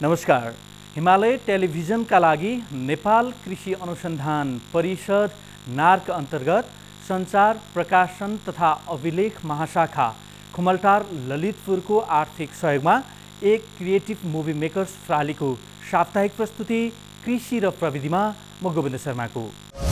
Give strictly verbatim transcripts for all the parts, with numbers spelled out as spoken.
नमस्कार। हिमालय टेलिभिजनका लागि नेपाल कृषि अनुसन्धान परिषद नार्क अन्तर्गत सञ्चार प्रकाशन तथा अभिलेख महाशाखा खुमलटार ललितपुरको आर्थिक सहयोगमा एक क्रिएटिभ मुभी मेकर्स प्रालीको साप्ताहिक प्रस्तुति कृषि र प्रविधिमा म गोविन्द शर्माको।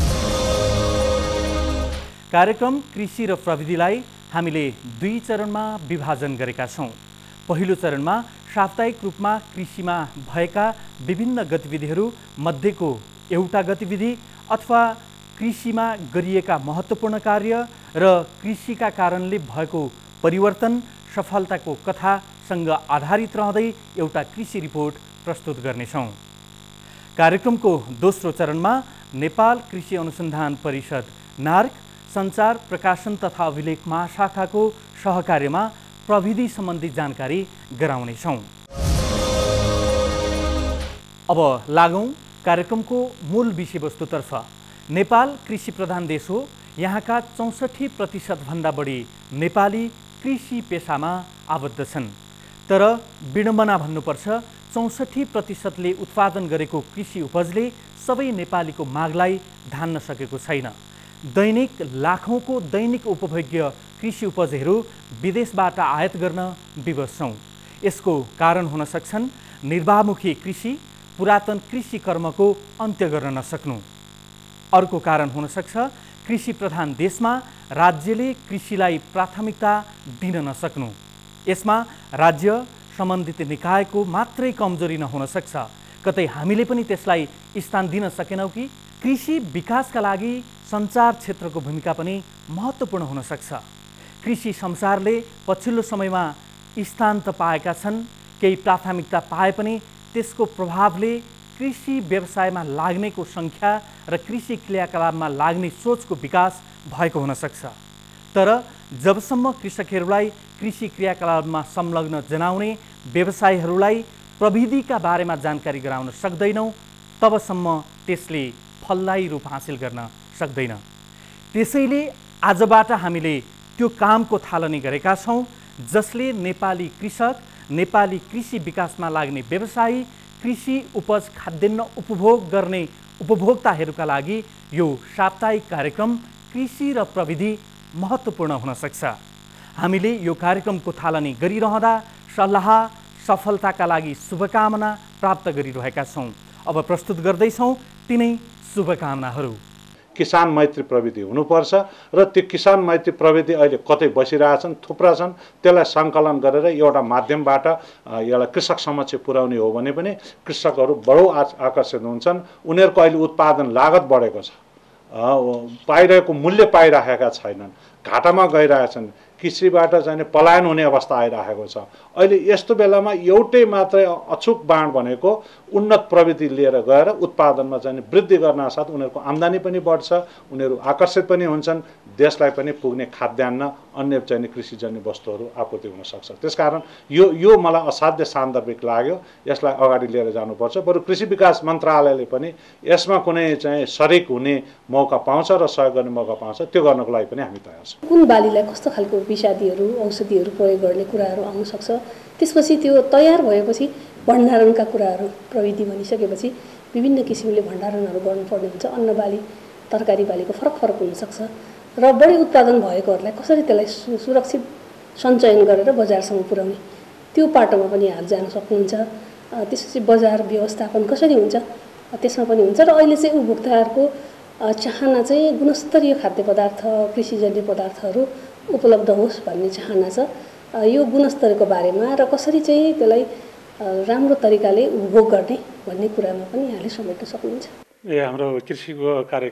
कार्यक्रम कृषि र प्रविधिलाई हामीले दुई चरणमा विभाजन गरेका छौँ। पहिलो चरणमा साप्ताहिक रूपमा कृषिमा भएका विभिन्न गतिविधिहरू मध्येको एउटा गतिविधि अथवा कृषिमा गरिएका महत्त्वपूर्ण कार्य र कृषिका कारणले भएको परिवर्तन सफलताको कथासँग आधारित रहँदै एउटा कृषि रिपोर्ट प्रस्तुत गर्नेछौँ। कार्यक्रमको दोस्रो चरणमा नेपाल कृषि अनुसन्धान परिषद नार्क सञ्चार प्रकाशन तथा अभिलेख महाशाखाको सहकार्यमा प्रविधि सम्बन्धी जानकारी गराउनेछौँ। अब लागौँ कार्यक्रमको मूल विषयवस्तुतर्फ। नेपाल कृषि प्रधान देश हो। यहाँका चौसठी प्रतिशतभन्दा बढी नेपाली कृषि पेसामा आबद्ध छन्। तर विडम्बना भन्नुपर्छ, चौसठी प्रतिशतले उत्पादन गरेको कृषि उपजले सबै नेपालीको मागलाई धान्न सकेको छैन। दैनिक लाखौँको दैनिक उपभोग्य कृषि उपजहरू विदेशबाट आयात गर्न विवश छौँ। यसको कारण हुन सक्छन् निर्वाहमुखी कृषि, पुरातन कृषि कर्मको अन्त्य गर्न नसक्नु। अर्को कारण हुन सक्छ कृषि प्रधान देशमा राज्यले कृषिलाई प्राथमिकता दिन नसक्नु। यसमा राज्य सम्बन्धित निकायको मात्रै कमजोरी नहुन सक्छ, कतै हामीले पनि त्यसलाई स्थान दिन सकेनौँ कि? कृषि विकासका लागि सञ्चार क्षेत्रको भूमिका पनि महत्त्वपूर्ण हुन सक्छ। कृषि संसारले पछिल्लो समयमा स्थान त पाएका छन्, केही प्राथमिकता पाए पनि त्यसको प्रभावले कृषि व्यवसायमा लाग्नेको सङ्ख्या र कृषि क्रियाकलापमा लाग्ने सोचको विकास भएको हुन सक्छ। तर जबसम्म कृषकहरूलाई कृषि क्रियाकलापमा संलग्न जनाउने व्यवसायीहरूलाई प्रविधिका बारेमा जानकारी गराउन सक्दैनौँ, तबसम्म त्यसले फलदायी रूप हासिल गर्न सक्दैन। त्यसैले आजबाट हामीले त्यो कामको थालनी गरेका छौँ जसले नेपाली कृषक, नेपाली कृषि विकासमा लाग्ने व्यवसायी, कृषि उपज खाद्यान्न उपभोग गर्ने उपभोक्ताहरूका लागि यो साप्ताहिक कार्यक्रम कृषि र प्रविधि महत्त्वपूर्ण हुन सक्छ। हामीले यो कार्यक्रमको थालनी गरिरहँदा सल्लाह सफलताका लागि शुभकामना प्राप्त गरिरहेका छौँ। अब प्रस्तुत गर्दैछौँ तिनै शुभकामनाहरू। किसान मैत्री प्रविधि हुनुपर्छ र त्यो किसान मैत्री प्रविधि अहिले कतै बसिरहेछन्, थुप्रा छन्। त्यसलाई सङ्कलन गरेर एउटा माध्यमबाट यसलाई कृषक समक्ष पुर्याउने हो भने पनि कृषकहरू बडो आकर्षित हुन्छन्। उनीहरूको अहिले उत्पादन लागत बढेको छ, पाइरहेको मूल्य पाइरहेका छैनन्, घाटामा गइरहेछन्, कृषिबाट चाहिँ पलायन हुने अवस्था आइरहेको छ। अहिले यस्तो बेलामा एउटै मात्रै अचुक बाण भनेको उन्नत प्रविधि लिएर गएर उत्पादनमा चाहिँ वृद्धि गर्न साथ उनीहरूको आम्दानी पनि बढ्छ, उनीहरू आकर्षित पनि हुन्छन्, देशलाई पनि पुग्ने खाद्यान्न अन्य चाहिँ कृषिजन्य वस्तुहरू आपूर्ति हुन सक्छ। त्यसकारण यो यो मलाई असाध्य सान्दर्भिक लाग्यो। यसलाई अगाडि लिएर जानुपर्छ। बरु कृषि विकास मन्त्रालयले पनि यसमा कुनै चाहिँ सरिक हुने मौका पाउँछ र सहयोग गर्ने मौका पाउँछ, त्यो गर्नको लागि पनि हामी तयार छौँ। कुन बालीलाई कस्तो खालको विषादीहरू औषधिहरू प्रयोग गर्ने कुराहरू आउन सक्छ, त्यसपछि त्यो तयार भएपछि भण्डारणका कुराहरू प्रविधि बनिसकेपछि विभिन्न किसिमले भण्डारणहरू गर्नुपर्ने हुन्छ। अन्न बाली, तरकारी बालीको फरक फरक हुनसक्छ र बढी उत्पादन भएकोहरूलाई कसरी त्यसलाई सुरक्षित सञ्चयन गरेर बजारसम्म पुर्याउने, त्यो पाटोमा पनि हात जान सक्नुहुन्छ। त्यसपछि बजार व्यवस्थापन कसरी हुन्छ, त्यसमा पनि हुन्छ। र अहिले चाहिँ उपभोक्ताहरूको चाहना चाहिँ गुणस्तरीय खाद्य पदार्थ, कृषिजन्य पदार्थहरू उपलब्ध होस् भन्ने चाहना छ। यो गुणस्तरको बारेमा र कसरी चाहिँ त्यसलाई राम्रो तरिकाले उपभोग गर्ने भन्ने कुरामा पनि यहाँले समेट्न सक्नुहुन्छ। ए हाम्रो कृषिको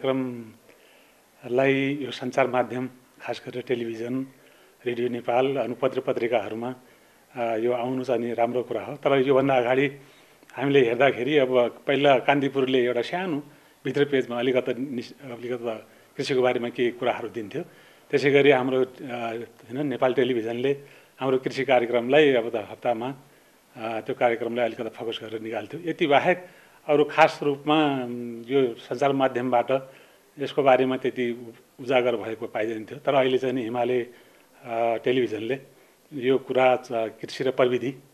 कार्यक्रमलाई यो सञ्चार माध्यम, खास गरेर टेलिभिजन, रेडियो नेपाल, अनि पत्र पत्रिकाहरूमा यो आउनु चाहिँ राम्रो कुरा हो। तर योभन्दा अगाडि हामीले हेर्दाखेरि अब पहिला कान्तिपुरले एउटा सानो भित्र पेजमा अलिकत अलिकत कृषिको बारेमा केही कुराहरू दिन्थ्यो। त्यसै गरी हाम्रो होइन नेपाल टेलिभिजनले हाम्रो कृषि कार्यक्रमलाई अब त हप्तामा त्यो कार्यक्रमलाई अलिकति फोकस गरेर निकाल्थ्यो। यति बाहेक अरू खास रूपमा यो सञ्चार माध्यमबाट यसको बारेमा त्यति उजागर भएको पाइँदैन थियो। तर अहिले चाहिँ हिमालय टेलिभिजनले यो कुरा कृषि र प्रविधि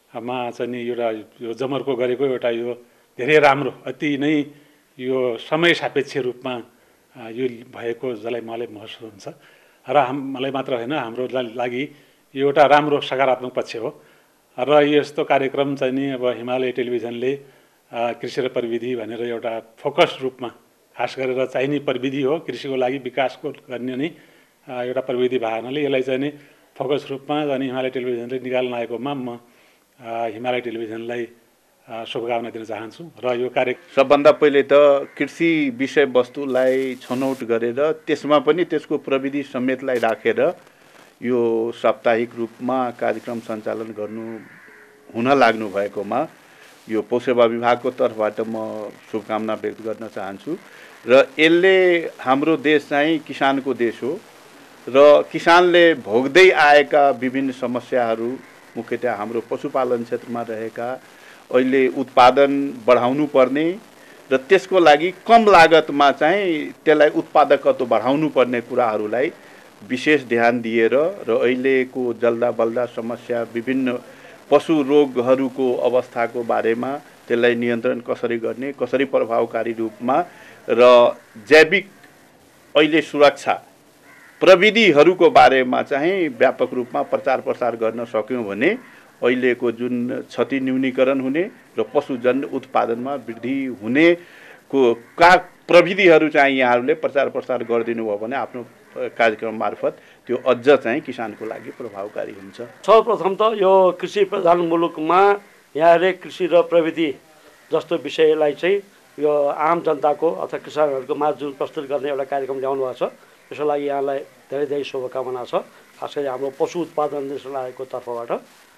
मा चाहिँ नि एउटा यो जमर्को गरेको एउटा यो धेरै राम्रो अति नै यो समय सापेक्ष रूपमा यो भएको जसलाई मलाई महसुस हुन्छ र मलाई मात्र होइन हाम्रो लागि यो एउटा राम्रो सकारात्मक पक्ष हो र यस्तो कार्यक्रम चाहिँ नि अब हिमालय टेलिभिजनले कृषि र प्रविधि भनेर एउटा फोकस रूपमा खास गरेर चाहिने प्रविधि हो कृषिको लागि विकासको गर्ने नै एउटा प्रविधि भावनाले यसलाई चाहिँ नि फोकस रूपमा अनि हिमालय टेलिभिजनले निकाल्न आएकोमा म हिमालय टेलिभिजनलाई शुभकामना दिन चाहन्छु र यो कार्य सबभन्दा पहिले त कृषि विषयवस्तुलाई छनौट गरेर त्यसमा पनि त्यसको प्रविधि समेतलाई राखेर यो साप्ताहिक रूपमा कार्यक्रम सञ्चालन गर्नु हुन लाग्नु भएकोमा यो पौसेवा विभागको तर्फबाट म शुभकामना व्यक्त गर्न चाहन्छु र यसले हाम्रो देश चाहिँ किसानको देश हो र किसानले भोग्दै आएका विभिन्न समस्याहरू मुख्यतया हाम्रो पशुपालन क्षेत्रमा रहेका अहिले उत्पादन बढाउनु पर्ने र त्यसको लागि कम लागतमा चाहिँ त्यसलाई उत्पादकत्व बढाउनु पर्ने कुराहरूलाई विशेष ध्यान दिएर र अहिलेको जल्दा बल्दा समस्या विभिन्न पशु रोगहरूको अवस्थाको बारेमा त्यसलाई नियन्त्रण कसरी गर्ने कसरी प्रभावकारी रूपमा र जैविक अहिले सुरक्षा प्रविधिहरूको बारेमा चाहिँ व्यापक रूपमा प्रचार प्रसार गर्न सक्यौँ भने अहिलेको जुन क्षति न्यूनीकरण हुने र पशुजन्य उत्पादनमा वृद्धि हुनेको का प्रविधिहरू चाहिँ यहाँहरूले प्रचार प्रसार गरिदिनु भयो भने आफ्नो कार्यक्रम मार्फत त्यो अझ चाहिँ किसानको लागि प्रभावकारी हुन्छ। सर्वप्रथम त यो कृषि प्रधान मुलुकमा यहाँले कृषि र प्रविधि जस्तो विषयलाई चाहिँ यो आम जनताको अथवा किसानहरूको माझ जुन प्रस्तुत गर्ने एउटा कार्यक्रम ल्याउनु भएको छ त्यसको लागि यहाँलाई धेरै धेरै शुभकामना छ खास गरी हाम्रो पशु उत्पादन निर्देशनालयको तर्फबाट।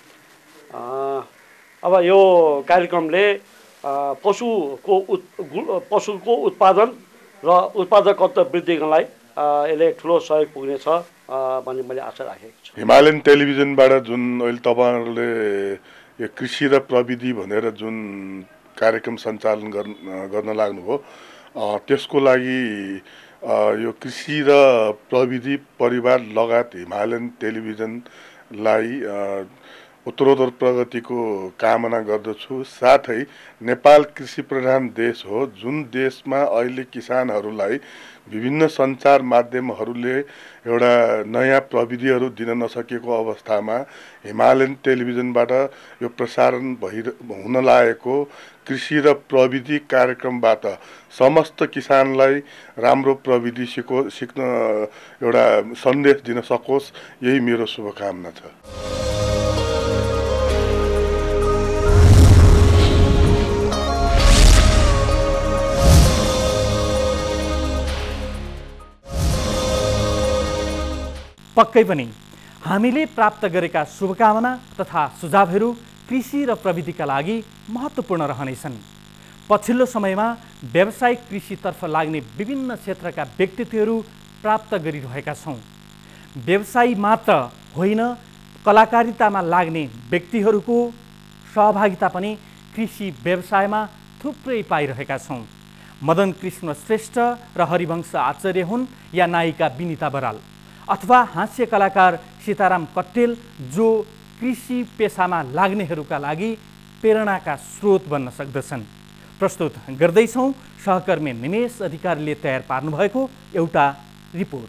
अब यो कार्यक्रमले पशुको उत् पशुको उत्पादन र उत्पादकत्व वृद्धि गर्नलाई यसले ठुलो सहयोग पुग्नेछ भन्ने मैले आशा राखेको छु। हिमालयन टेलिभिजनबाट जुन अहिले तपाईँहरूले यो कृषि र प्रविधि भनेर जुन कार्यक्रम सञ्चालन गर्न गर्न लाग्नुभयो त्यसको लागि यो कृषि र प्रविधि परिवार लगायत हिमालयन टेलिभिजनलाई उत्तरोत्तर प्रगतिको कामना गर्दछु। साथै नेपाल कृषि प्रधान देश हो जुन देशमा अहिले किसानहरूलाई विभिन्न सञ्चार माध्यमहरूले एउटा नयाँ प्रविधिहरू दिन नसकेको अवस्थामा हिमालयन टेलिभिजनबाट यो प्रसारण भइ हुन लागेको कृषि र प्रविधि कार्यक्रमबाट समस्त किसानलाई राम्रो प्रविधि सिको सिक्न एउटा सन्देश दिन सकोस् यही मेरो शुभकामना छ। पक्कै पनि हामीले प्राप्त गरेका शुभकामना तथा सुझावहरू कृषि र प्रविधिका लागि महत्त्वपूर्ण रहनेछन्। पछिल्लो समयमा व्यावसायिक कृषितर्फ लाग्ने विभिन्न क्षेत्रका व्यक्तित्वहरू प्राप्त गरिरहेका छौँ। व्यवसायी मात्र होइन, कलाकारितामा लाग्ने व्यक्तिहरूको सहभागिता पनि कृषि व्यवसायमा थुप्रै पाइरहेका छौँ। मदन कृष्ण श्रेष्ठ र हरिवंश आचार्य हुन् या नायिका विनिता बराल अथवा हास्य कलाकार सीताराम कट्टेल जो कृषि पेसामा लाग्नेहरूका लागि प्रेरणाका स्रोत बन्न सक्दछन्। प्रस्तुत गर्दैछौँ सहकर्मी निमेश अधिकारीले तयार पार्नुभएको एउटा रिपोर्ट।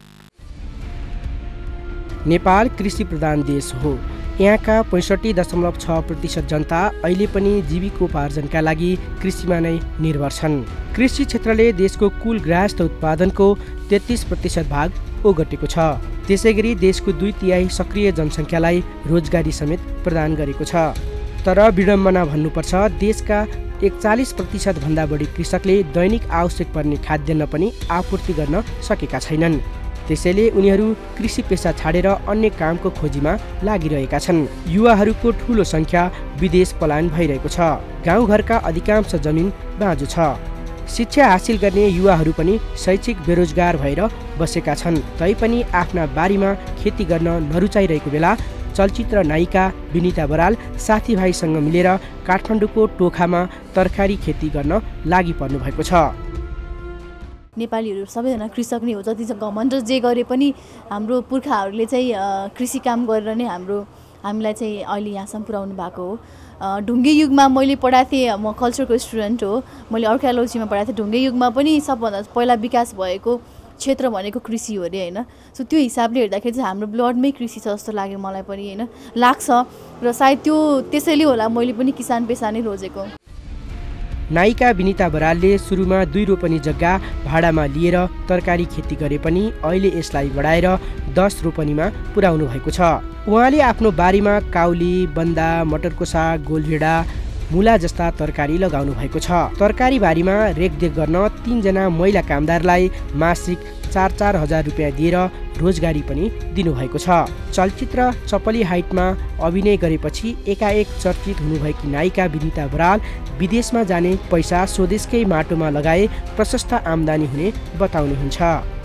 नेपाल कृषि प्रधान देश हो। यहाँका पैँसठी दशमलव छ प्रतिशत जनता अहिले पनि जीविकोपार्जनका लागि कृषिमा नै निर्भर छन्। कृषि क्षेत्रले देशको कुल गृहस्थ उत्पादनको तेत्तीस प्रतिशत भाग ओगटेको छ। त्यसै गरी देशको दुई तिहाई सक्रिय जनसङ्ख्यालाई रोजगारी समेत प्रदान गरेको छ। तर विडम्बना भन्नुपर्छ, देशका एकचालिस प्रतिशत भन्दा बढी कृषकले दैनिक आवश्यक पर्ने खाद्यान्न पनि आपूर्ति गर्न सकेका छैनन्। त्यसैले उनीहरू कृषि पेसा छाडेर अन्य कामको खोजीमा लागिरहेका छन्। युवाहरूको ठूलो सङ्ख्या विदेश पलायन भइरहेको छ। गाउँघरका अधिकांश जमिन बाँझो छ। शिक्षा हासिल गर्ने युवाहरू पनि शैक्षिक बेरोजगार भएर बसेका छन्। तैपनि आफ्ना बारीमा खेती गर्न नरुचाइरहेको बेला चलचित्र नायिका विनिता बराल साथीभाइसँग मिलेर काठमाडौँको टोखामा तरकारी खेती गर्न लागि पर्नु भएको छ। नेपालीहरू सबैजना कृषक नै हो। जति घमण्ड जे गरे पनि हाम्रो पुर्खाहरूले चाहिँ कृषि काम गरेर नै हाम्रो हामीलाई चाहिँ अहिले यहाँसम्म पुर्याउनु भएको हो। ढुङ्गे युगमा मैले पढाएको थिएँ, म कल्चरको स्टुडेन्ट हो, मैले आर्कियोलोजीमा पढाएको थिएँ। ढुङ्गे युगमा पनि सबभन्दा पहिला विकास भएको क्षेत्र भनेको कृषि हो अरे होइन। सो त्यो हिसाबले हेर्दाखेरि चाहिँ हाम्रो ब्लडमै कृषि छ जस्तो लाग्यो मलाई पनि होइन, लाग्छ। र सायद त्यो त्यसैले होला मैले पनि किसान पेसा नै रोजेको। नायिका विनिता बरालले सुरुमा दुई रोपनी जग्गा भाडामा लिएर तरकारी खेती गरे पनि अहिले यसलाई बढाएर दस रोपनीमा पुर्याउनु भएको छ। उहाँले आफ्नो बारीमा काउली, बन्दा, मटरको साग, गोलभेडा, मुला जस्ता तरकारी लगाउनु भएको छ। तरकारी बारीमा रेखदेख गर्न तीनजना महिला कामदारलाई मासिक चार चार हजार रुपियाँ दिएर रोजगारी पनि दिनुभएको छ। चलचित्र चपली हाइटमा अभिनय गरेपछि एकाएक चर्चित हुनुभएकी नायिका विनिता बराल विदेशमा जाने पैसा स्वदेशकै माटोमा लगाए प्रशस्त आम्दानी हुने बताउनुहुन्छ।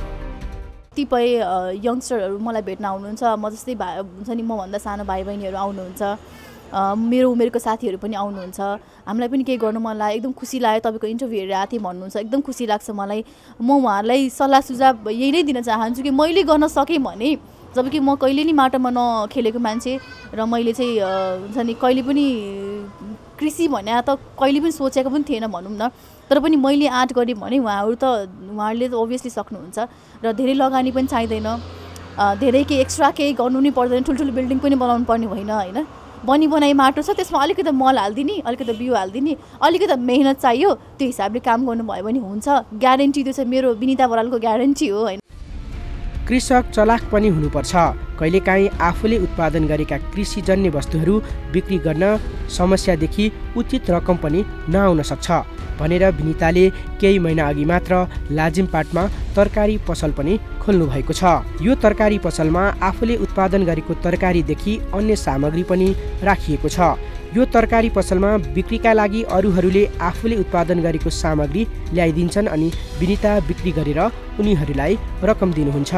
कतिपय यङ्स्टरहरू मलाई भेट्न आउनुहुन्छ, म जस्तै भाइ हुन्छ नि, मभन्दा सानो भाइ बहिनीहरू आउनुहुन्छ, मेरो उमेरको साथीहरू पनि आउनुहुन्छ। हामीलाई पनि केही गर्नु मन लाग्यो, एकदम खुसी लाग्यो, तपाईँको इन्टरभ्यू हेरेर आएको थिएँ भन्नुहुन्छ, एकदम खुसी लाग्छ मलाई। म उहाँहरूलाई सल्लाह सुझाव यही नै दिन चाहन्छु कि मैले गर्न सकेँ भने, जबकि म कहिले नि माटोमा नखेलेको मान्छे र मैले चाहिँ हुन्छ नि कहिले पनि कृषि भने त कहिले पनि सोचेको पनि थिएन भनौँ न, तर पनि मैले आँट गरेँ भने उहाँहरू त उहाँहरूले त अभियसली सक्नुहुन्छ। र धेरै लगानी पनि चाहिँदैन, धेरै केही एक्स्ट्रा केही गर्नु नि पर्दैन, ठुल्ठुलो बिल्डिङ पनि बनाउनु पर्ने होइन होइन। बनी बनाई माटो छ, त्यसमा अलिकति मल हालिदिने, अलिकति बिउ हालिदिने, अलिकति मेहनत चाहियो, त्यो हिसाबले काम गर्नुभयो भने हुन्छ। ग्यारेन्टी त्यो चाहिँ मेरो विनिता बरालको ग्यारेन्टी हो होइन। कृषक चलाख पनि हुनुपर्छ। कहिलेकाहीँ आफूले उत्पादन गरेका कृषिजन्य वस्तुहरू बिक्री गर्न समस्यादेखि उचित रकम पनि नआउन सक्छ भनेर विनिताले केही महिना अघि मात्र लाजिमपाटमा तरकारी पसल पनि खोल्नु भएको छ। यो तरकारी पसलमा आफूले उत्पादन गरेको तरकारीदेखि अन्य सामग्री पनि राखिएको छ। यो तरकारी पसलमा बिक्रीका लागि अरूहरूले आफूले उत्पादन गरेको सामग्री ल्याइदिन्छन् अनि विनिता बिक्री गरेर उनीहरूलाई रकम दिनुहुन्छ।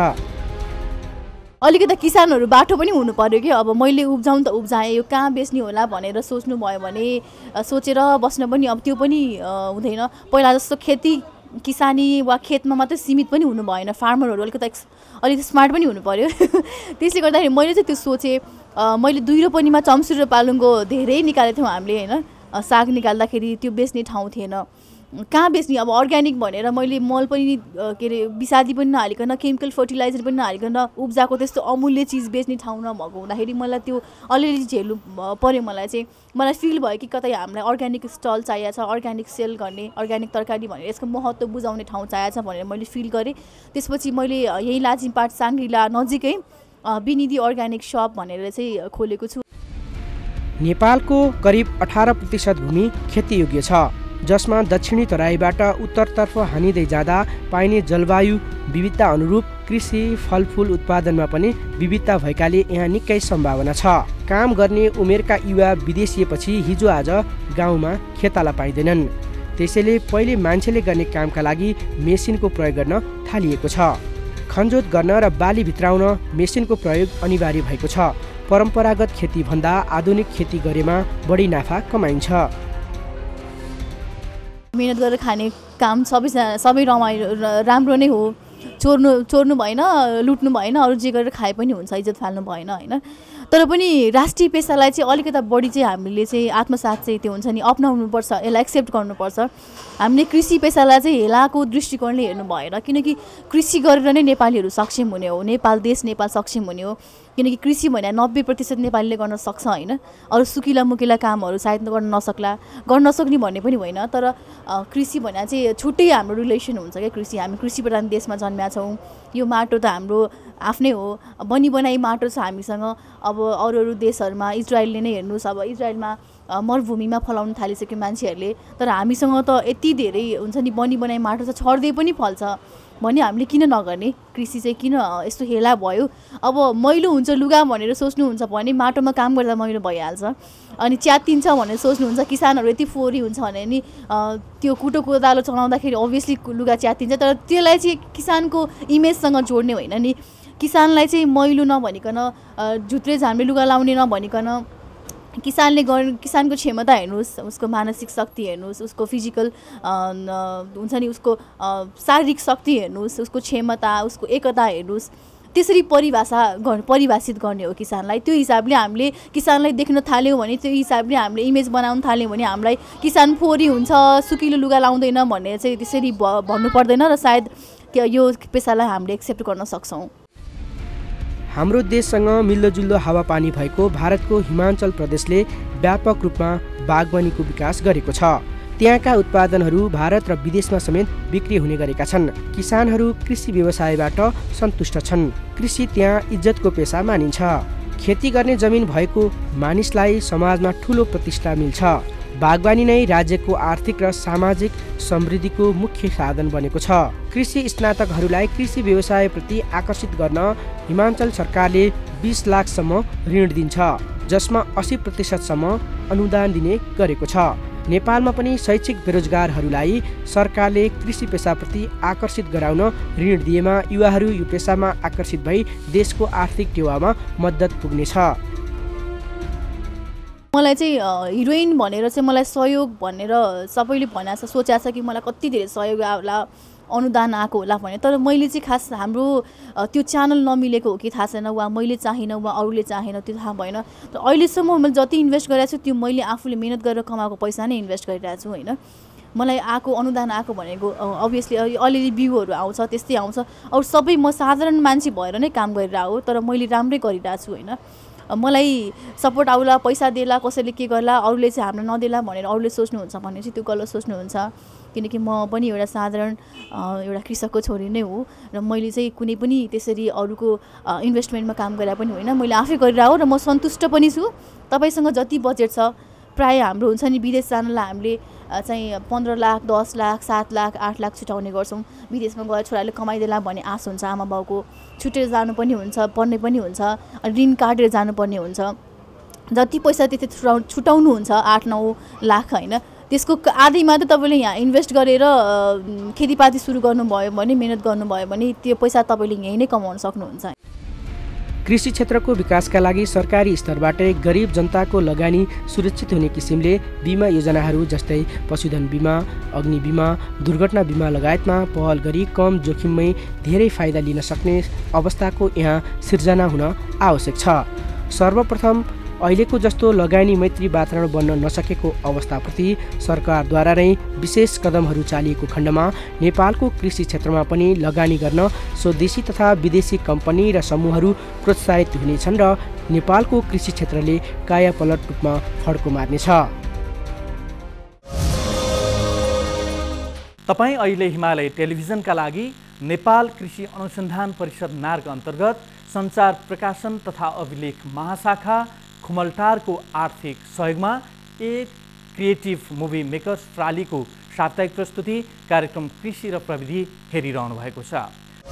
अलिकति किसानहरू बाटो पनि हुनु पर्यो कि, अब मैले उब्जाउँ त उब्जाएँ, यो कहाँ बेच्ने होला भनेर सोच्नु भयो भने सोचेर बस्न पनि अब त्यो पनि हुँदैन। पहिला जस्तो खेती किसानी वा खेतमा मात्रै सीमित पनि हुनु भएन, फार्मरहरू अलिकति अलिकति स्मार्ट पनि हुनु पर्यो। त्यसले गर्दाखेरि मैले चाहिँ त्यो सोचेँ। मैले दुई रोपनीमा चम्सुर र पालुङ्गो धेरै निकालेको थियौँ हामीले होइन। साग निकाल्दाखेरि त्यो बेच्ने ठाउँ थिएन, कहाँ बेच्ने। अब अर्ग्यानिक भनेर मैले मल पनि के अरे विषादी पनि नहालिकन, केमिकल फर्टिलाइजर पनि नहालिकन उब्जाएको त्यस्तो अमूल्य चिज बेच्ने ठाउँ नभएको हुँदाखेरि मलाई त्यो अलिअलि झेल्नु पऱ्यो। मलाई चाहिँ मलाई फिल भयो कि कतै हामीलाई अर्ग्यानिक स्टल चाहिएको छ, अर्ग्यानिक सेल गर्ने, अर्ग्यानिक तरकारी भनेर यसको महत्त्व बुझाउने ठाउँ चाहिएको छ भनेर मैले फिल गरेँ। त्यसपछि मैले यही लाजिमपाट साङ्ग्रिला नजिकै विनिधि अर्ग्यानिक सप भनेर चाहिँ खोलेको छु। नेपालको करिब अठार प्रतिशत भूमि खेतीयोग्य छ, जसमा दक्षिणी तराईबाट उत्तरतर्फ हानिँदै जाँदा पाइने जलवायु विविधता अनुरूप कृषि फलफुल उत्पादनमा पनि विविधता भएकाले यहाँ निकै सम्भावना छ। काम गर्ने उमेरका युवा विदेशिएपछि हिजो आज गाउँमा खेताला पाइँदैनन्। त्यसैले पहिले मान्छेले गर्ने कामका लागि मेसिनको प्रयोग गर्न थालिएको छ। खनजोत गर्न र बाली भित्राउन मेसिनको प्रयोग अनिवार्य भएको छ। परम्परागत खेती भन्दा आधुनिक खेती गरेमा बढी नाफा कमाइन्छ। मेहनत गरेर खाने काम सबैजना सबै रमाइलो राम्रो नै हो। चोर्नु चोर्नु भएन, लुट्नु भएन, अरू जे गरेर खाए पनि हुन्छ, इज्जत फाल्नु भएन होइन। तर पनि राष्ट्रिय पेसालाई चाहिँ अलिकता बढी चाहिँ हामीले चाहिँ आत्मसात चाहिँ त्यो हुन्छ नि अप्नाउनुपर्छ, यसलाई एक्सेप्ट गर्नुपर्छ। हामीले कृषि पेसालाई चाहिँ हेलाको दृष्टिकोणले हेर्नु भएन, किनकि कृषि गरेर नै नेपालीहरू सक्षम हुने हो, नेपाल देश नेपाल सक्षम हुने हो। किनकि कृषि भने नब्बे प्रतिशत नेपालीले गर्न सक्छ होइन। अरू सुकिला मुकिला कामहरू सायद गर्न नसक्ला, गर्न नसक्ने भन्ने पनि होइन, तर कृषि भने चाहिँ छुट्टै हाम्रो रिलेसन हुन्छ क्या। कृषि हामी कृषि प्रधान देशमा जन्मेका छौँ, यो माटो त हाम्रो आफ्नै हो, बनी बनाई माटो छ हामीसँग। अब अरू अरू देशहरूमा इजरायलले नै हेर्नुहोस्, अब इजरायलमा मरुभूमिमा फलाउन थालिसक्यो मान्छेहरूले, तर हामीसँग त यति धेरै हुन्छ नि बनी बनाई माटो छ, छर्दै पनि फल्छ भने हामीले किन नगर्ने? कृषि चाहिँ किन यस्तो हेला भयो? अब मैलो हुन्छ लुगा भनेर सोच्नुहुन्छ भने माटोमा काम गर्दा मैलो भइहाल्छ। अनि च्यातिन्छ भनेर सोच्नुहुन्छ, किसानहरू यति फोहोरी हुन्छ भने नि त्यो कुटो कोदालो चलाउँदाखेरि अभियसली लुगा च्यातिन्छ, तर त्यसलाई चाहिँ किसानको इमेजसँग जोड्ने होइन नि। किसानलाई चाहिँ मैलो नभनिकन, झुत्रे झाम्रे लुगा लाउने नभनिकन, किसानले गर किसानको क्षमता हेर्नुहोस्, उसको मानसिक शक्ति हेर्नुहोस्, उसको फिजिकल हुन्छ नि उसको शारीरिक शक्ति हेर्नुहोस्, उसको क्षमता, उसको एकता हेर्नुहोस्। त्यसरी परिभाषा गर् परिभाषित गर्ने हो किसानलाई। त्यो हिसाबले हामीले किसानलाई देख्न थाल्यौँ भने, त्यो हिसाबले हामीले इमेज बनाउन थाल्यौँ भने हामीलाई किसान फोहोरी हुन्छ, सुकिलो लुगा लाउँदैन भन्ने चाहिँ त्यसरी भन्नु पर्दैन र सायद त्यो यो पेसालाई हामीले एक्सेप्ट गर्न सक्छौँ। हाम्रो देशसँग मिल्दोजुल्दो हावापानी भएको भारतको हिमाचल प्रदेशले व्यापक रूपमा बागवानीको विकास गरेको छ। त्यहाँका उत्पादनहरू भारत र विदेशमा समेत बिक्री हुने गरेका छन्। किसानहरू कृषि व्यवसायबाट सन्तुष्ट छन्। कृषि त्यहाँ इज्जतको पेसा मानिन्छ। खेती गर्ने जमिन भएको मानिसलाई समाजमा ठुलो प्रतिष्ठा मिल्छ। बागवानी नै राज्यको आर्थिक र सामाजिक समृद्धिको मुख्य साधन बनेको छ। कृषि स्नातकहरूलाई कृषि व्यवसायप्रति आकर्षित गर्न हिमाचल सरकारले बीस लाखसम्म ऋण दिन्छ, जसमा अस्सी प्रतिशतसम्म अनुदान दिने गरेको छ। नेपालमा पनि शैक्षिक बेरोजगारहरूलाई सरकारले कृषि पेसाप्रति आकर्षित गराउन ऋण दिएमा युवाहरू यो पेसामा आकर्षित भई देशको आर्थिक टेवामा मद्दत पुग्नेछ। मलाई चाहिँ हिरोइन भनेर चाहिँ मलाई सहयोग भनेर सबैले भनेको छ, सोचेको छ कि मलाई कति धेरै सहयोग होला, अनुदान आएको होला भने, तर मैले चाहिँ खास हाम्रो त्यो च्यानल नमिलेको हो कि थाहा छैन, वा मैले चाहिनँ वा अरूले चाहेन, त्यो थाहा भएन। तर अहिलेसम्म मैले जति इन्भेस्ट गरेको छु त्यो मैले आफूले मिहिनेत गरेर कमाएको पैसा नै इन्भेस्ट गरिरहेको छु होइन। मलाई आएको अनुदान आएको भनेको अभियसली अलिअलि भ्यूहरू आउँछ, त्यस्तै आउँछ। अरू सबै म साधारण मान्छे भएर नै काम गरिरहेको हो, तर मैले राम्रै गरिरहेको छु होइन। मलाई सपोर्ट आउला, पैसा देला, कसैले के गर्ला, अरूले चाहिँ हाम्रो नदेला भनेर अरूले सोच्नुहुन्छ भने चाहिँ त्यो गलत सोच्नुहुन्छ। किनकि म पनि एउटा साधारण एउटा कृषकको छोरी नै हो र मैले चाहिँ कुनै पनि त्यसरी अरूको इन्भेस्टमेन्टमा काम गरेर पनि होइन, मैले आफै गरिरहेको र म सन्तुष्ट पनि छु। तपाईँसँग जति बजेट छ प्रायः हाम्रो हुन्छ नि विदेश जानलाई हामीले चाहिँ पन्ध्र लाख दस लाख सात लाख आठ लाख छुटाउने गर्छौँ। विदेशमा गएर छोराले कमाइदेला भन्ने आश हुन्छ, आमा बाउको छुटेर जानु पनि हुन्छ, पढ्ने पनि हुन्छ, ऋण काटेर जानुपर्ने हुन्छ। जति पैसा त्यति छुटाउ छुटाउनुहुन्छ आठ नौ लाख होइन, त्यसको आधी मात्रै तपाईँले यहाँ इन्भेस्ट गरेर खेतीपाती सुरु गर्नुभयो भने, मिहिनेत गर्नुभयो भने त्यो पैसा तपाईँले यहीँ नै कमाउन सक्नुहुन्छ। कृषि क्षेत्रको विकासका लागि सरकारी स्तरबाटै गरिब जनताको लगानी सुरक्षित हुने किसिमले बिमा योजनाहरू जस्तै पशुधन बिमा, अग्नि बिमा, दुर्घटना बिमा लगायतमा पहल गरी कम जोखिममै धेरै फाइदा लिन सक्ने अवस्थाको यहाँ सिर्जना हुन आवश्यक छ। सर्वप्रथम अहिलेको जस्तो लगानी मैत्री वातावरण बन्न नसकेको अवस्थाप्रति सरकारद्वारा नै विशेष कदमहरू चालिएको खण्डमा नेपालको कृषि क्षेत्रमा पनि लगानी गर्न स्वदेशी तथा विदेशी कम्पनी र समूहहरू प्रोत्साहित हुनेछन् र नेपालको कृषि क्षेत्रले कायापलट रूपमा फड्को मार्नेछ। तपाईँ अहिले हिमालय टेलिभिजनका लागि नेपाल कृषि अनुसन्धान परिषद नार्ग अन्तर्गत सञ्चार प्रकाशन तथा अभिलेख महाशाखा खुमलटारको आर्थिक सहयोगमा एक क्रिएटिभ मुभी मेकर्स प्रालीको साप्ताहिक प्रस्तुति कार्यक्रम कृषि र प्रविधि हेरिरहनु भएको छ।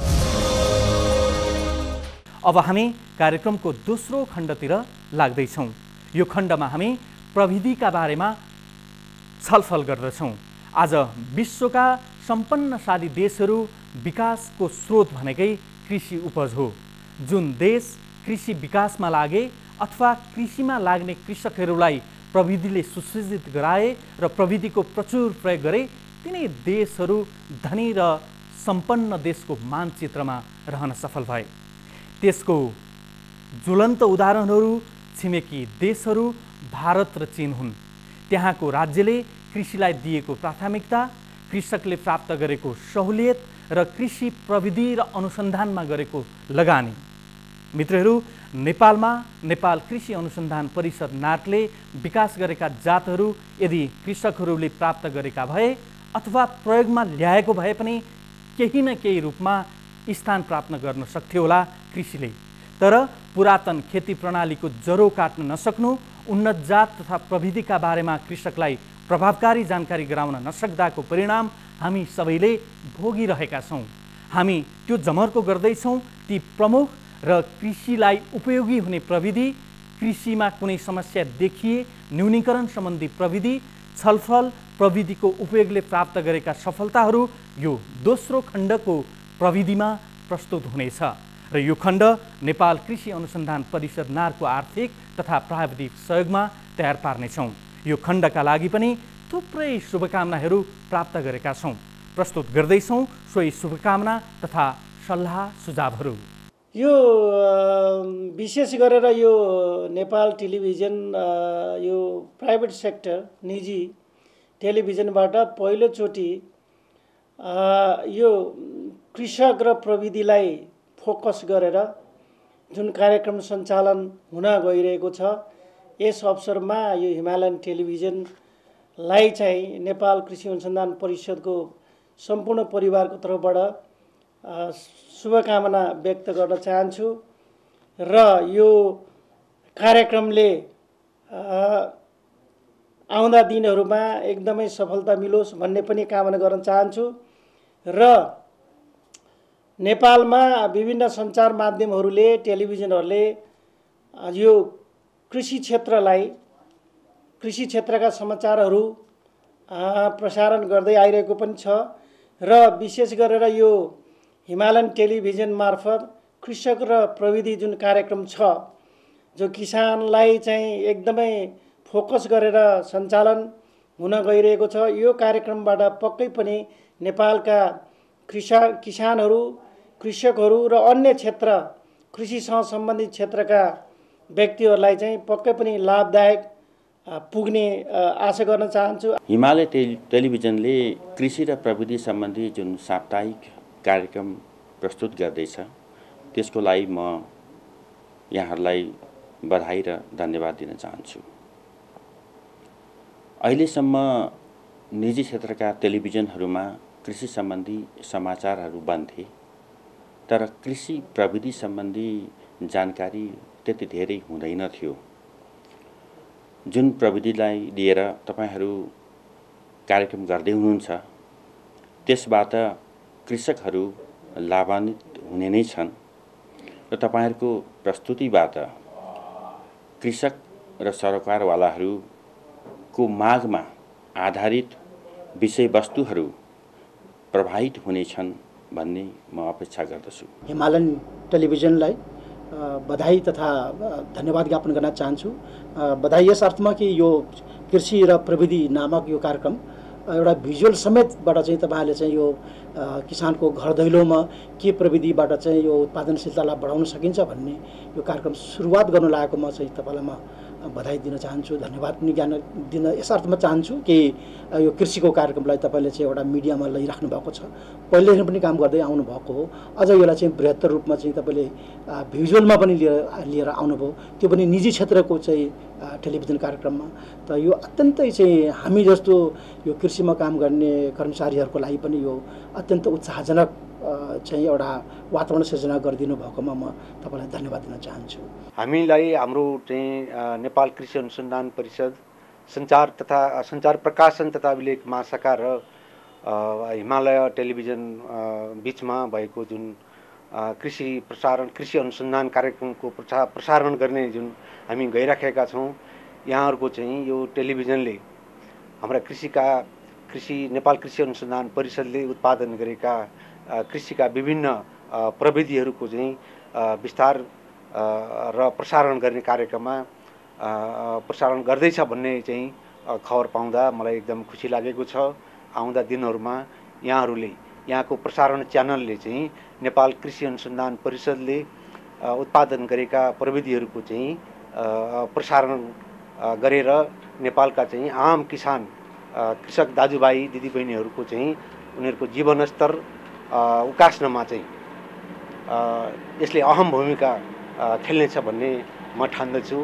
अब हामी कार्यक्रमको दोस्रो खण्डतिर लाग्दैछौँ। यो खण्डमा हामी प्रविधिका बारेमा छलफल गर्दछौँ। आज विश्वका सम्पन्नशाली देशहरू विकासको स्रोत भनेकै कृषि उपज हो। जुन देश कृषि विकासमा लागे अथवा कृषिमा लाग्ने कृषकहरूलाई प्रविधिले सुसज्जित गराए र प्रविधिको प्रचुर प्रयोग गरे, तिनै देशहरू धनी र सम्पन्न देशको मानचित्रमा रहन सफल भए। त्यसको ज्वलन्त उदाहरणहरू छिमेकी देशहरू भारत र चीन हुन्। त्यहाँको राज्यले कृषिलाई दिएको प्राथमिकता, कृषकले प्राप्त गरेको सहुलियत र कृषि प्रविधि र अनुसन्धानमा गरेको लगानी। मित्रहरू, नेपालमा नेपाल कृषि अनुसन्धान परिषद नार्गले विकास गरेका जातहरू यदि कृषकहरूले प्राप्त गरेका भए अथवा प्रयोगमा ल्याएको भए पनि केही न केही रूपमा स्थान प्राप्त गर्न सक्थ्यो होला कृषिले। तर पुरातन खेती प्रणालीको जरो काट्न नसक्नु, उन्नत जात तथा प्रविधिका बारेमा कृषकलाई प्रभावकारी जानकारी गराउन नसक्दाको परिणाम हामी सबैले भोगिरहेका छौँ। हामी त्यो जमर्को गर्दैछौँ ती प्रमुख र कृषिलाई उपयोगी हुने प्रविधि, कृषिमा कुनै समस्या देखिए न्यूनीकरण सम्बन्धी प्रविधि, छलफल, प्रविधिको उपयोगले प्राप्त गरेका सफलताहरू यो दोस्रो खण्डको प्रविधिमा प्रस्तुत हुनेछ। र यो खण्ड नेपाल कृषि अनुसन्धान परिषद नार्गको आर्थिक तथा प्राविधिक सहयोगमा तयार पार्नेछौँ। यो खण्डका लागि पनि थुप्रै शुभकामनाहरू प्राप्त गरेका छौँ। प्रस्तुत गर्दैछौँ सोही शुभकामना तथा सल्लाह सुझावहरू। यो विशेष गरेर यो नेपाल टेलिभिजन यो प्राइभेट सेक्टर निजी टेलिभिजनबाट पहिलोचोटि यो कृषक र प्रविधिलाई फोकस गरेर जुन कार्यक्रम सञ्चालन हुन गइरहेको छ, यस अवसरमा यो हिमालयन टेलिभिजनलाई चाहिँ नेपाल कृषि अनुसन्धान परिषदको सम्पूर्ण परिवारको तर्फबाट शुभकामना व्यक्त गर्न चाहन्छु र यो कार्यक्रमले आउँदा दिनहरूमा एकदमै सफलता मिलोस् भन्ने पनि कामना गर्न चाहन्छु र नेपालमा विभिन्न सञ्चार माध्यमहरूले टेलिभिजनहरूले यो कृषि क्षेत्रलाई कृषि क्षेत्रका समाचारहरू प्रसारण गर्दै आइरहेको पनि छ र विशेष गरेर यो हिमालयन टेलिभिजन मार्फत कृषक र प्रविधि जुन कार्यक्रम छ जो किसानलाई चाहिँ एकदमै फोकस गरेर सञ्चालन हुन गइरहेको छ, यो कार्यक्रमबाट पक्कै पनि नेपालका कृषा किसानहरू कृषकहरू र अन्य क्षेत्र कृषिसँग सम्बन्धित क्षेत्रका व्यक्तिहरूलाई चाहिँ पक्कै पनि लाभदायक पुग्ने आशा गर्न चाहन्छु। हिमालय टेलि टेलिभिजनले कृषि र प्रविधि सम्बन्धी जुन साप्ताहिक कार्यक्रम प्रस्तुत गर्दैछ त्यसको लागि म यहाँहरूलाई बधाई र धन्यवाद दिन चाहन्छु। अहिलेसम्म निजी क्षेत्रका टेलिभिजनहरूमा कृषि सम्बन्धी समाचारहरू बन्थे, तर कृषि प्रविधि सम्बन्धी जानकारी त्यति धेरै हुँदैन थियो। जुन प्रविधिलाई लिएर तपाईहरू कार्यक्रम गर्दै हुनुहुन्छ त्यसबाट कृषकहरू लाभान्वित हुने नै छन् र तपाईहरूको प्रस्तुतिबाट कृषक र सरोकारवालाहरूको मागमा आधारित विषयवस्तुहरू प्रभावित हुनेछन् भन्ने म अपेक्षा गर्दछु। हिमालयन टेलिभिजनलाई बधाई तथा धन्यवाद ज्ञापन गर्न चाहन्छु। बधाई यस अर्थमा कि यो कृषि र प्रविधि नामक यो कार्यक्रम एउटा भिजुअल समेतबाट चाहिँ तपाईहरुले चाहिँ यो किसानको घर दैलोमा के प्रविधिबाट चाहिँ यो उत्पादनशीलतालाई बढाउन सकिन्छ भन्ने यो कार्यक्रम सुरुवात गर्न लागेको म चाहिँ तपाईलाई म बधाई दिन चाहन्छु, धन्यवाद पनि ज्ञान दिन यस अर्थमा चाहन्छु कि यो कृषिको कार्यक्रमलाई तपाईले चाहिँ एउटा मिडियामा लैराख्नु भएको छ, पहिलेदेखि पनि काम गर्दै आउनु भएको हो, अझ यसलाई चाहिँ बृहत्तर रूपमा चाहिँ तपाईले भिजुअलमा पनि लिएर लिएर आउनुभयो, त्यो पनि निजी क्षेत्रको चाहिँ टेलिभिजन कार्यक्रममा। त यो अत्यन्तै चाहिँ हामी जस्तो यो कृषिमा काम गर्ने कर्मचारीहरूको लागि पनि यो अत्यन्त उत्साहजनक चाहिँ एउटा वातावरण सृजना गरिदिनु भएकोमा म तपाईलाई धन्यवाद दिन चाहन्छु। हामीलाई हाम्रो चाहिँ नेपाल कृषि अनुसन्धान परिषद सञ्चार तथा सञ्चार प्रकाशन तथा अभिलेख महाशाखा र हिमालय टेलिभिजन बीचमा भएको जुन कृषि प्रसारण कृषि अनुसन्धान कार्यक्रमको प्रचार प्रसारण गर्ने जुन हामी गइराखेका छौँ, यहाँहरूको चाहिँ यो टेलिभिजनले हाम्रा कृषिका कृषि नेपाल कृषि अनुसन्धान परिषदले उत्पादन गरेका कृषिका विभिन्न प्रविधिहरूको चाहिँ विस्तार र प्रसारण गर्ने कार्यक्रममा प्रसारण गर्दैछ भन्ने चाहिँ खबर पाउँदा मलाई एकदम खुसी लागेको छ। आउँदा दिनहरूमा यहाँहरूले यहाँको प्रसारण च्यानलले चाहिँ नेपाल कृषि अनुसन्धान परिषदले उत्पादन गरेका प्रविधिहरूको चाहिँ प्रसारण गरेर नेपालका चाहिँ आम किसान कृषक दाजुभाइ दिदीबहिनीहरूको चाहिँ उनीहरूको जीवनस्तर उकास्नमा चाहिँ यसले अहम भूमिका खेल्नेछ भन्ने म ठान्दछु।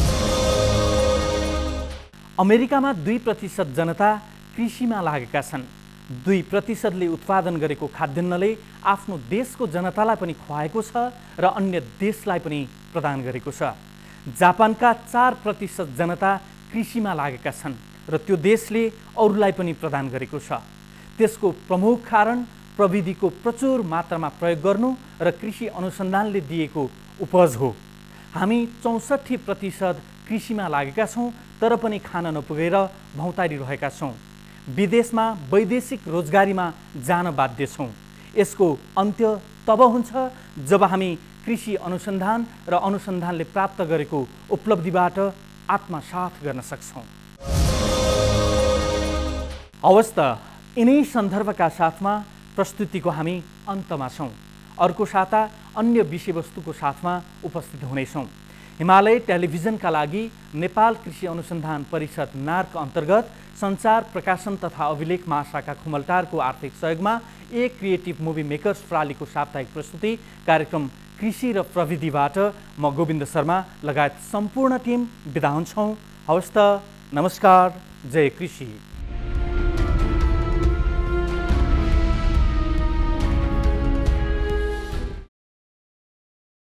अमेरिकामा दुई प्रतिशत जनता कृषिमा लागेका छन्। दुई प्रतिशतले उत्पादन गरेको खाद्यान्नले आफ्नो देशको जनतालाई पनि खुवाएको छ र अन्य देशलाई पनि प्रदान गरेको छ। जापानका चार प्रतिशत जनता कृषिमा लागेका छन् र त्यो देशले अरूलाई पनि प्रदान गरेको छ। त्यसको प्रमुख कारण प्रविधिको प्रचुर मात्रामा प्रयोग गर्नु र कृषि अनुसन्धानले दिएको उपज हो। हामी चौसठी प्रतिशत कृषिमा लागेका छौँ तर पनि खान नपुगेर भौतारिरहेका छौँ। विदेशमा वैदेशिक रोजगारीमा जान बाध्य छौँ। यसको अन्त्य तब हुन्छ जब हामी कृषि अनुसन्धान र अनुसन्धानले प्राप्त गरेको उपलब्धिबाट आत्मसात गर्न सक्छौँ। हवस् त, यिनै सन्दर्भका साथमा प्रस्तुतिको हामी अन्तमा छौँ। अर्को साता अन्य विषयवस्तुको साथमा उपस्थित हुनेछौँ। हिमालय टेलिभिजनका लागि नेपाल कृषि अनुसन्धान परिषद नार्क अन्तर्गत सञ्चार प्रकाशन तथा अभिलेख महाशाखा खुमलटारको आर्थिक सहयोगमा ए क्रिएटिभ मुभी मेकर्स प्रालीको साप्ताहिक प्रस्तुति कार्यक्रम कृषि र प्रविधिबाट म गोविन्द शर्मा लगायत सम्पूर्ण टिम बिदा हुन्छौँ। हवस् त, नमस्कार, जय कृषि।